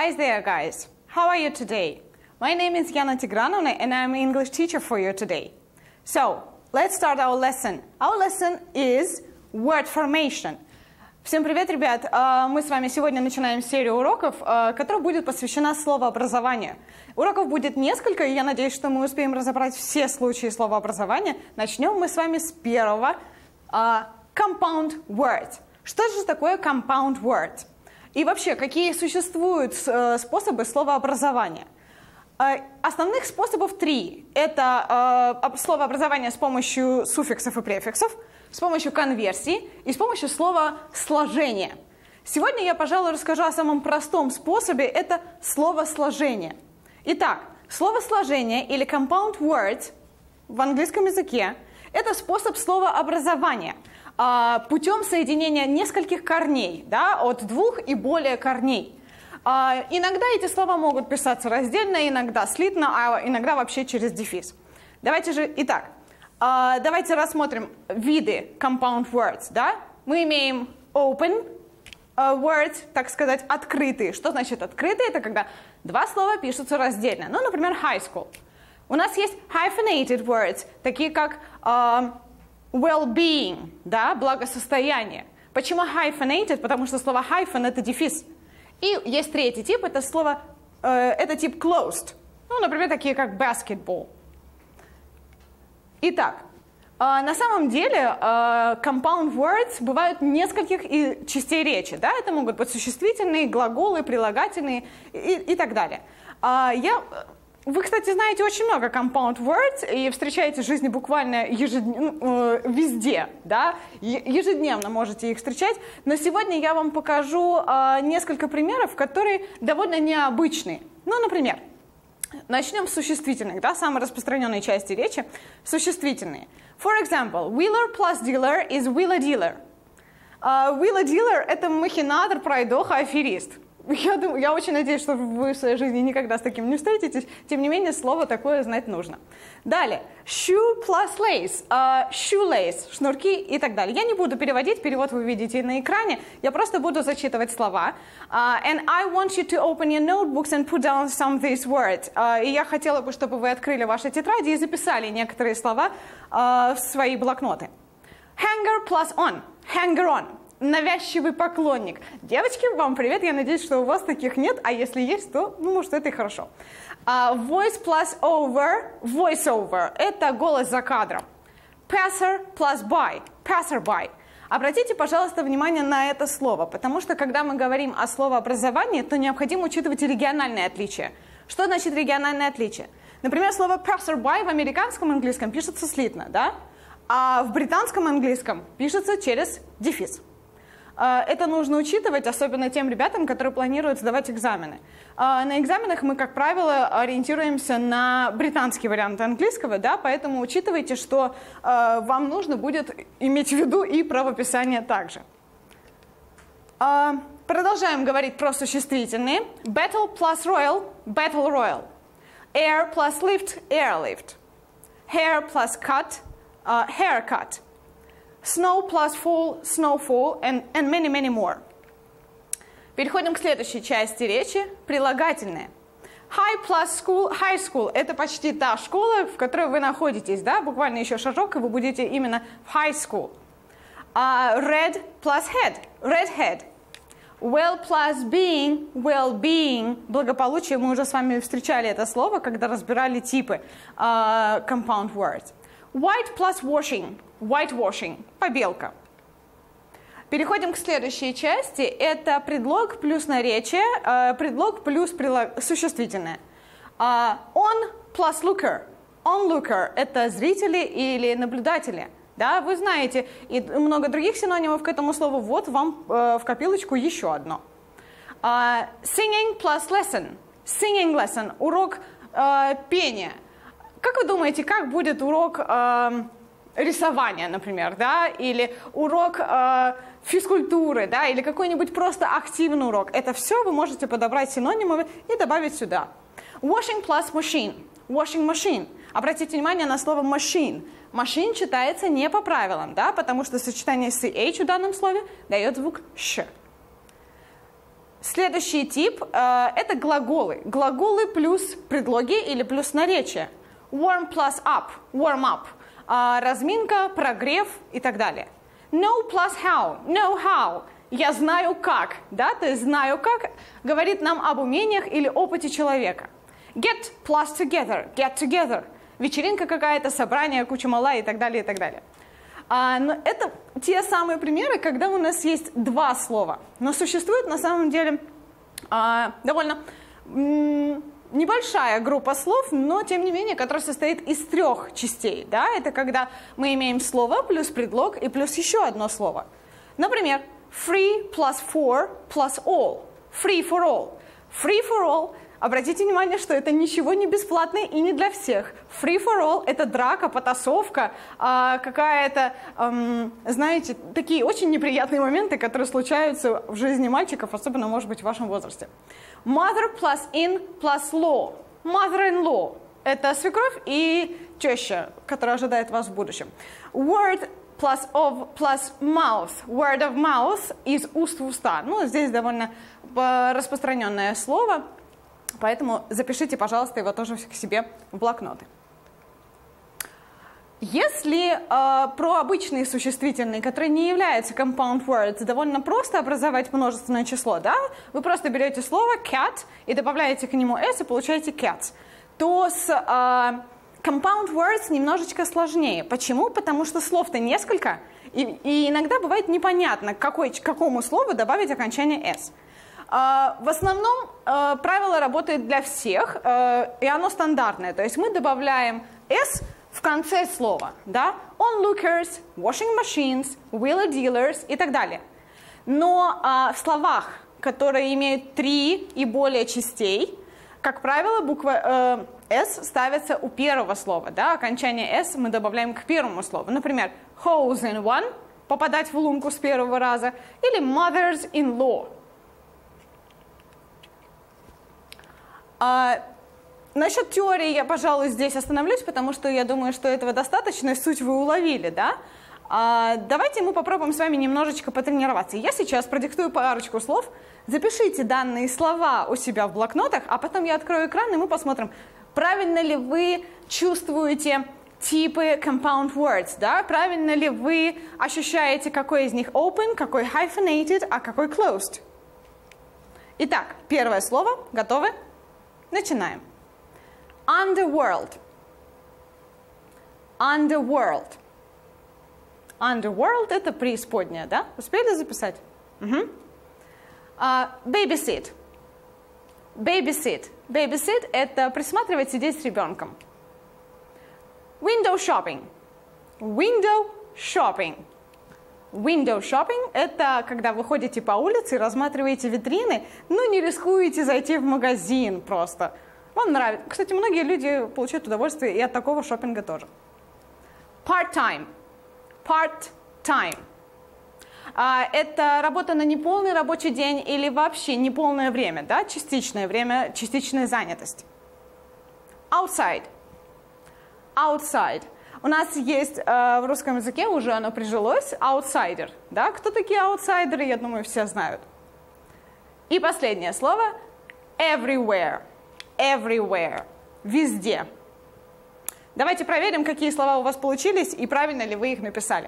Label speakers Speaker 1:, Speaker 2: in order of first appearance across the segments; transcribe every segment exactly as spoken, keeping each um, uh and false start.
Speaker 1: Hi there, guys. How are you today? My name is Yana Tigranovna, and I'm an English teacher for you today. So, let's start our lesson. Our lesson is word formation. Всем привет, ребят! Мы с вами сегодня начинаем серию уроков, которая будет посвящена словообразованию. Уроков будет несколько, и я надеюсь, что мы успеем разобрать все случаи словообразования. Начнем мы с вами с первого. Compound word. Что же такое compound word? И вообще, какие существуют способы словообразования? Основных способов три. Это словообразование с помощью суффиксов и префиксов, с помощью конверсии и с помощью слова сложения. Сегодня я, пожалуй, расскажу о самом простом способе. Это словосложение. Итак, словосложение или compound word в английском языке – это способ словообразования путем соединения нескольких корней, да, от двух и более корней. Иногда эти слова могут писаться раздельно, иногда слитно, а иногда вообще через дефис. Давайте же, итак, давайте рассмотрим виды compound words. Да? Мы имеем open word, так сказать, открытый. Что значит открытый? Это когда два слова пишутся раздельно. Ну, например, high school. У нас есть hyphenated words, такие как uh, well-being, да, благосостояние. Почему hyphenated? Потому что слово hyphen — это дефис. И есть третий тип, это слово, э, это тип closed. Ну, например, такие как basketball. Итак, э, на самом деле э, compound words бывают нескольких и частей речи. Да? Это могут быть существительные, глаголы, прилагательные и, и так далее. Э, я... Вы, кстати, знаете очень много compound words и встречаете в жизни буквально ежедневно, э, везде, да? Ежедневно можете их встречать. Но сегодня я вам покажу э, несколько примеров, которые довольно необычные. Ну, например, начнем с существительных, да, самой распространенной части речи. Существительные. For example, wheeler plus dealer is wheeler-dealer. Uh, wheeler-dealer – это махинатор, пройдоха, аферист. Я, думаю, я очень надеюсь, что вы в своей жизни никогда с таким не встретитесь. Тем не менее, слово такое знать нужно. Далее. Shoe plus lace. Uh, shoelace. Шнурки и так далее. Я не буду переводить. Перевод вы видите на экране. Я просто буду зачитывать слова. Uh, and I want you to open your notebooks and put down some of these words. Uh, и я хотела бы, чтобы вы открыли ваши тетради и записали некоторые слова uh, в свои блокноты. Hanger plus on. Hanger on. Навязчивый поклонник. Девочки, вам привет, я надеюсь, что у вас таких нет, а если есть, то, ну, может, это и хорошо. Uh, voice plus over, voice over, это голос за кадром. Passer plus by, passerby. Обратите, пожалуйста, внимание на это слово, потому что, когда мы говорим о словообразовании, то необходимо учитывать и региональные отличия. Что значит региональное отличие? Например, слово passerby в американском английском пишется слитно, да? А в британском английском пишется через дефис. Это нужно учитывать, особенно тем ребятам, которые планируют сдавать экзамены. На экзаменах мы, как правило, ориентируемся на британский вариант английского, да, поэтому учитывайте, что вам нужно будет иметь в виду и правописание также. Продолжаем говорить про существительные. Battle plus royal, battle royal. Air plus lift, airlift. Hair plus cut, uh, haircut. Snow plus fall, snowfall, and, and many, many more. Переходим к следующей части речи. Прилагательные. High plus school, high school – это почти та школа, в которой вы находитесь, да? Буквально еще шажок, и вы будете именно в high school. Uh, red plus head, red head. Well plus being, well-being, благополучие. Мы уже с вами встречали это слово, когда разбирали типы uh, compound words. White plus washing, whitewashing, побелка. Переходим к следующей части. Это предлог плюс наречие, uh, предлог плюс прилог... существительное. Uh, on plus looker, onlooker – это зрители или наблюдатели. Да, вы знаете, и много других синонимов к этому слову. Вот вам uh, в копилочку еще одно. Uh, singing plus lesson, singing lesson, урок uh, пения. Как вы думаете, как будет урок э, рисования, например, да, или урок э, физкультуры, да, или какой-нибудь просто активный урок? Это все вы можете подобрать синонимами и добавить сюда. Washing plus machine, washing machine. Обратите внимание на слово machine. Machine читается не по правилам, да, потому что сочетание ch в данном слове дает звук sh. Следующий тип э, – это глаголы. Глаголы плюс предлоги или плюс наречие. Warm plus up, warm up. Э, разминка, прогрев и так далее. Know plus how, know how. Я знаю как, да, то есть знаю как говорит нам об умениях или опыте человека. Get plus together, get together. Вечеринка какая-то, собрание, куча мала и так далее, и так далее. А, но это те самые примеры, когда у нас есть два слова. Но существует на самом деле а, довольно м, небольшая группа слов, но тем не менее, которая состоит из трех частей. Да? Это когда мы имеем слово плюс предлог и плюс еще одно слово. Например, free plus for plus all. Free for all. Free for all. Обратите внимание, что это ничего не бесплатное и не для всех. Free for all – это драка, потасовка, э, какая-то, эм, знаете, такие очень неприятные моменты, которые случаются в жизни мальчиков, особенно, может быть, в вашем возрасте. Mother plus in plus law. Mother-in-law – это свекровь и теща, которая ожидает вас в будущем. Word plus of plus mouth. Word of mouth – из уст в уста. Ну, здесь довольно распространенное слово. Поэтому запишите, пожалуйста, его тоже к себе в блокноты. Если э, про обычные существительные, которые не являются compound words, довольно просто образовать множественное число, да? Вы просто берете слово cat и добавляете к нему s и получаете cats, то с э, compound words немножечко сложнее. Почему? Потому что слов-то несколько, и, и иногда бывает непонятно, к какой, к какому слову добавить окончание s. Uh, в основном uh, правило работает для всех, uh, и оно стандартное. То есть мы добавляем s в конце слова. Да? Onlookers, washing machines, wheeler dealers и так далее. Но uh, в словах, которые имеют три и более частей, как правило, буква uh, s ставится у первого слова. Да? Окончание s мы добавляем к первому слову. Например, hose in one, попадать в лунку с первого раза, или mothers-in-law. А, насчет теории я, пожалуй, здесь остановлюсь, потому что я думаю, что этого достаточно, и суть вы уловили, да? А, давайте мы попробуем с вами немножечко потренироваться. Я сейчас продиктую парочку слов, запишите данные слова у себя в блокнотах, а потом я открою экран, и мы посмотрим, правильно ли вы чувствуете типы compound words, да? Правильно ли вы ощущаете, какой из них open, какой hyphenated, а какой closed. Итак, первое слово. Готовы? Начинаем. Underworld. Underworld. Underworld – это преисподняя, да? Успели записать? Угу. Uh, babysit. Babysit. Babysit – это присматривать, сидеть с ребенком. Window shopping. Window shopping. Window shopping – это когда вы ходите по улице и рассматриваете витрины, но не рискуете зайти в магазин просто. Вам нравится. Кстати, многие люди получают удовольствие и от такого шопинга тоже. Part-time. Part-time. Это работа на неполный рабочий день или вообще неполное время, да? Частичное время, частичная занятость. Outside. Outside. У нас есть э, в русском языке, уже оно прижилось, outsider. Да? Кто такие аутсайдеры, я думаю, все знают. И последнее слово everywhere. Everywhere. Везде. Давайте проверим, какие слова у вас получились и правильно ли вы их написали.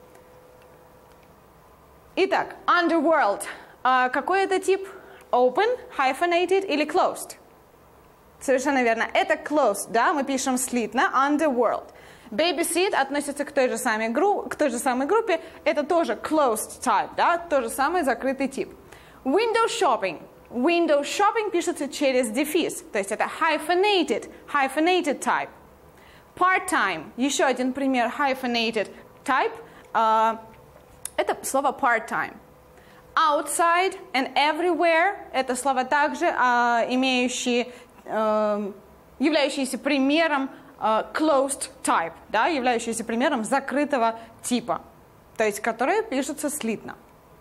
Speaker 1: Итак, underworld. А какой это тип? Open, hyphenated или closed? Совершенно верно. Это closed, да? Мы пишем слитно. Underworld. Babysit относится к той же самой, гру- к той же самой группе. Это тоже closed type, да? Тот же самый закрытый тип. Window shopping. Window shopping пишется через дефис. То есть это hyphenated, hyphenated type. Part-time. Еще один пример hyphenated type. Uh, это слово part-time. Outside and everywhere. Это слова также uh, имеющие, uh, являющиеся примером Uh, closed type, да, являющийся примером закрытого типа, то есть которые пишутся слитно.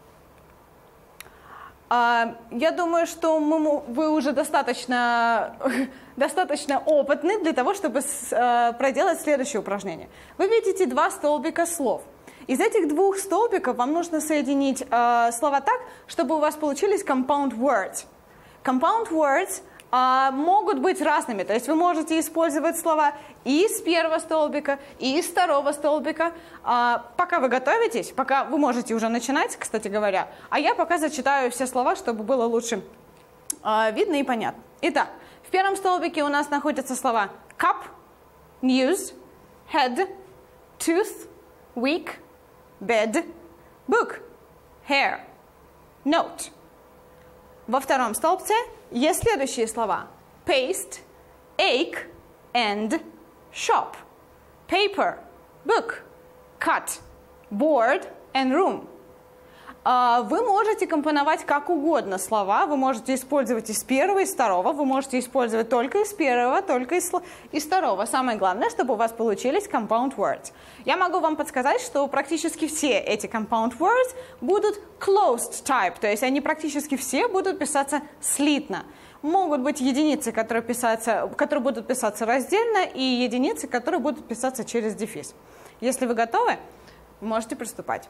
Speaker 1: Uh, я думаю, что мы, вы уже достаточно, достаточно опытны для того, чтобы uh, проделать следующее упражнение. Вы видите два столбика слов. Из этих двух столбиков вам нужно соединить э, слова так, чтобы у вас получились compound words. Compound words э, могут быть разными, то есть вы можете использовать слова и из первого столбика, и из второго столбика. Э, пока вы готовитесь, пока вы можете уже начинать, кстати говоря, а я пока зачитаю все слова, чтобы было лучше э, видно и понятно. Итак, в первом столбике у нас находятся слова cup, news, head, tooth, week, bed, book, hair, note. Во втором столбце есть следующие слова: paste, ache, and, shop, paper, book, cut, board, and room. Вы можете компоновать как угодно слова, вы можете использовать из первого, из второго, вы можете использовать только из первого, только из, из второго. Самое главное, чтобы у вас получились compound words. Я могу вам подсказать, что практически все эти compound words будут closed type, то есть они практически все будут писаться слитно. Могут быть единицы, которые, писаться, которые будут писаться раздельно, и единицы, которые будут писаться через дефис. Если вы готовы, можете приступать.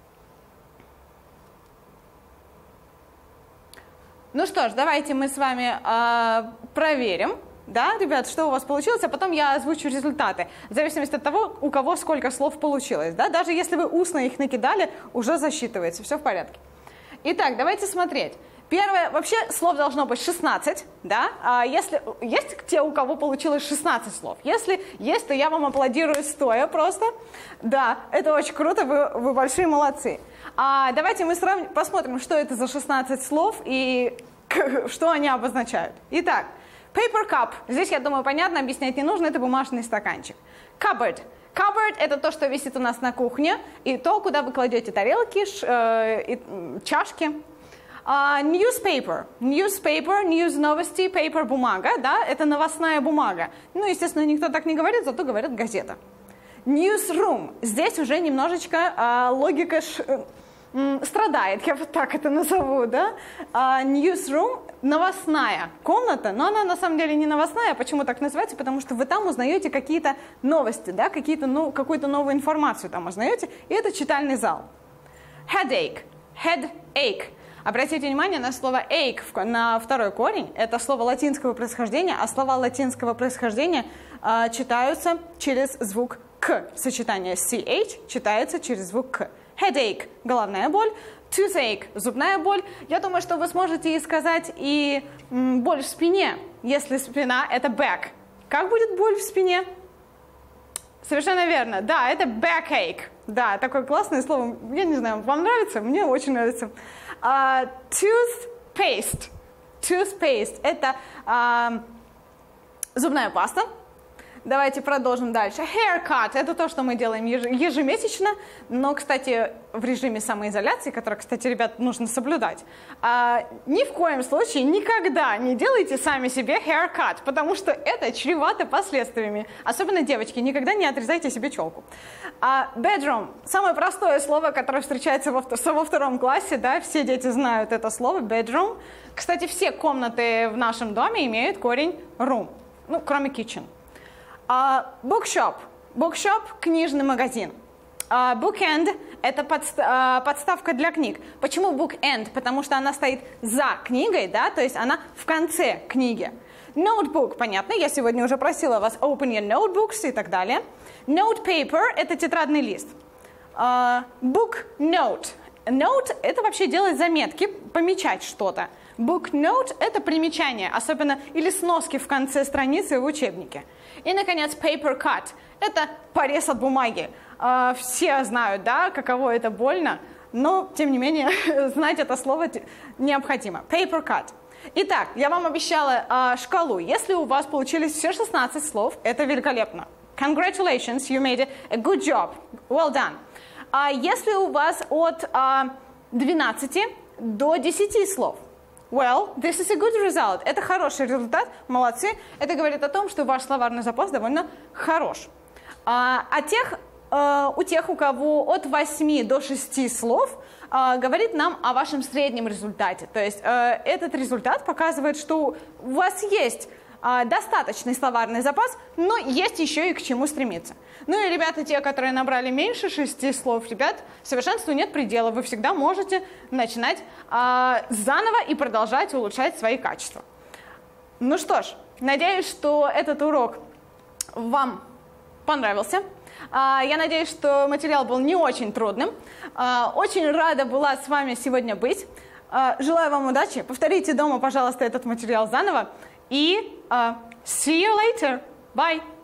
Speaker 1: Ну что ж, давайте мы с вами э, проверим, да, ребят, что у вас получилось, а потом я озвучу результаты, в зависимости от того, у кого сколько слов получилось, да, даже если вы устно их накидали, уже засчитывается, все в порядке. Итак, давайте смотреть. Первое, вообще слов должно быть шестнадцать, да, а если, есть те, у кого получилось шестнадцать слов? Если есть, то я вам аплодирую стоя просто, да, это очень круто, вы, вы большие молодцы. А давайте мы сравним, посмотрим, что это за шестнадцать слов и что они обозначают. Итак, paper cup, здесь, я думаю, понятно, объяснять не нужно, это бумажный стаканчик. Cupboard. Cupboard – это то, что висит у нас на кухне, и то, куда вы кладете тарелки, ш, э, и, чашки. Uh, newspaper. Newspaper, news новости, paper бумага, да, это новостная бумага. Ну, естественно, никто так не говорит, зато говорят газета. Newsroom. Здесь уже немножечко uh, логика ш, uh, страдает, я вот так это назову, да. Uh, newsroom – новостная комната, но она на самом деле не новостная. Почему так называется? Потому что вы там узнаете какие-то новости, да, какие-то, ну, какую-то новую информацию там узнаете, и это читальный зал. Headache. Headache. Обратите внимание на слово ache, на второй корень. Это слово латинского происхождения, а слова латинского происхождения э, читаются через звук к. Сочетание ch читается через звук к. Headache – головная боль, toothache – зубная боль. Я думаю, что вы сможете и сказать и м, боль в спине, если спина – это back. Как будет боль в спине? Совершенно верно. Да, это backache. Да, такое классное слово. Я не знаю, вам нравится? Мне очень нравится. Uh, toothpaste. Toothpaste – это uh, зубная паста. Давайте продолжим дальше. Haircut – это то, что мы делаем ежемесячно, но, кстати, в режиме самоизоляции, который, кстати, ребят, нужно соблюдать. Uh, ни в коем случае никогда не делайте сами себе haircut, потому что это чревато последствиями. Особенно девочки, никогда не отрезайте себе челку. Uh, bedroom – самое простое слово, которое встречается во, во втором классе, да, все дети знают это слово, bedroom. Кстати, все комнаты в нашем доме имеют корень room, ну, кроме kitchen. Uh, bookshop. Bookshop – книжный магазин. Uh, bookend – это подст uh, подставка для книг. Почему bookend? Потому что она стоит за книгой, да, то есть она в конце книги. Notebook – понятно, я сегодня уже просила вас open your notebooks и так далее. Note paper – это тетрадный лист. Uh, book note. Note – это вообще делать заметки, помечать что-то. Book note – это примечание, особенно или сноски в конце страницы в учебнике. И, наконец, paper cut – это порез от бумаги. Uh, все знают, да, каково это больно, но, тем не менее, знать это слово необходимо. Paper cut. Итак, я вам обещала uh, шкалу. Если у вас получились все шестнадцать слов, это великолепно. Congratulations, you made a good job. Well done. Uh, если у вас от uh, двенадцати до десяти слов, well, this is a good result. Это хороший результат, молодцы. Это говорит о том, что ваш словарный запас довольно хорош. А, а тех, а, у тех, у кого от восьми до шести слов, а, говорит нам о вашем среднем результате. То есть а, этот результат показывает, что у вас есть а, достаточный словарный запас, но есть еще и к чему стремиться. Ну и ребята, те, которые набрали меньше шести слов, ребят, совершенству нет предела. Вы всегда можете начинать а, заново и продолжать улучшать свои качества. Ну что ж, надеюсь, что этот урок вам понравился. А, я надеюсь, что материал был не очень трудным. А, очень рада была с вами сегодня быть. А, желаю вам удачи. Повторите дома, пожалуйста, этот материал заново. И uh, see you later. Bye.